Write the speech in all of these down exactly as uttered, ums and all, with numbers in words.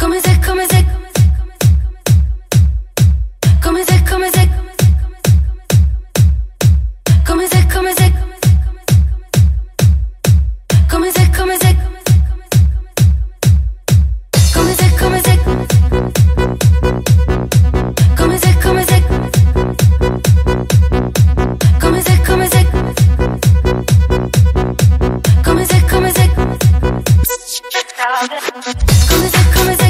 Come se, come se, come se, come se, come se, come se, come se, come se, come se, come se, come se, come se, come se, come se, come se, come se, come se, come se.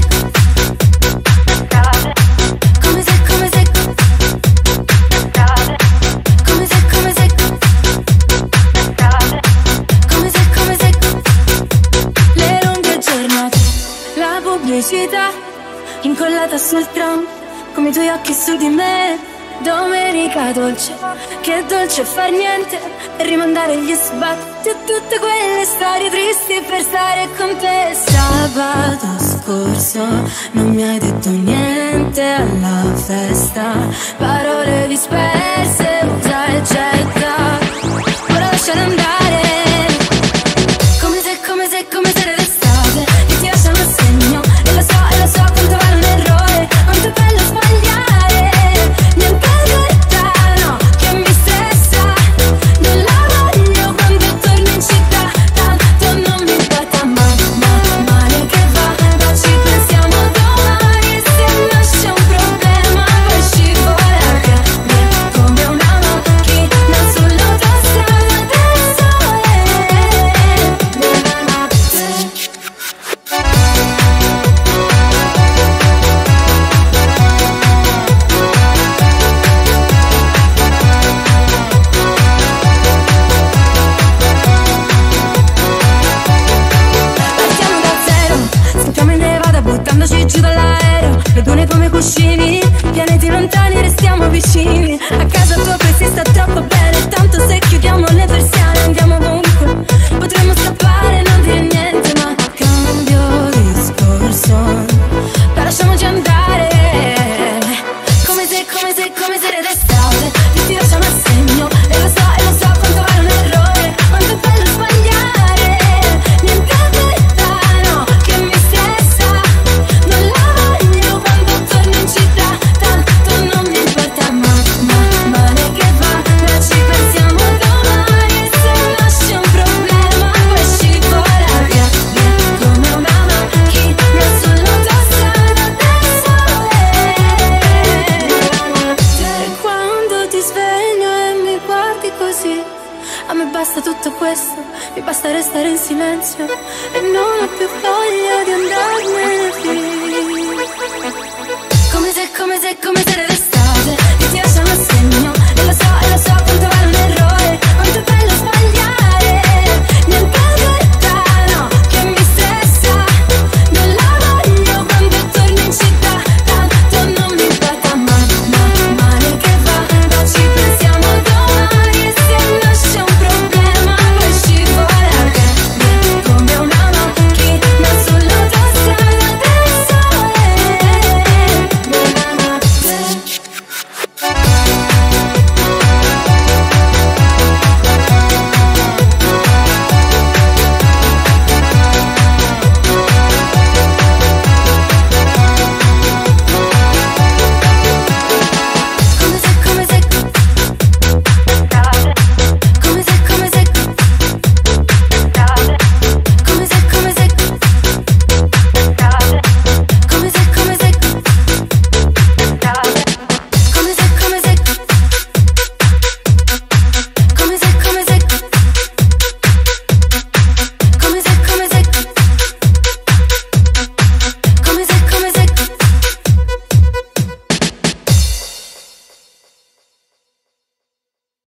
Incollata sul tram, come i tuoi occhi su di me. Domenica dolce, che dolce far niente e rimandare gli sbatti a tutte quelle storie tristi per stare con te. Sabato scorso non mi hai detto niente alla festa, parole disperse, usa e getta, ora lasciare andare. Come se, come se, come se l'estate che ti lasciano il segno. E lo so, e lo so quanto vale un errore, quanto è bello sbagliare. Niente lontano che mi stressa, non la voglio quando torno in città. Tanto non mi importa, ma, ma, male che va, ma ci pensiamo domani. E se nasce un problema poi scivola via, via come una macchina sull'autostrada del sole nella notte. Partiamo da zero, sentiamo in nevada buttandoci giù dall'aereo. Le dune come cuscini, pianeti lontani restiamo vicini. A casa tua qui si sta troppo bene, tanto se chiudiamo le persiane andiamo ovunque. Potremmo scappare, non dire niente, ma cambio discorso, poi lasciamoci andare. Come se, come se, come se l'estate che ti lasciano a segno. E lo so, e lo so quanto vale un errore, quanto è bello sbagliare. Niente lontano che mi stressa, non la voglio quando torno in città. Tanto non mi importa, ma, ma, male che va, ma ci pensiamo domani. E se nasce un problema poi scivola via, via come una macchina sull'autostrada del sole nella notte. E quando ti sveglio e mi guardi così, a me basta tutto questo, mi basta restare in silenzio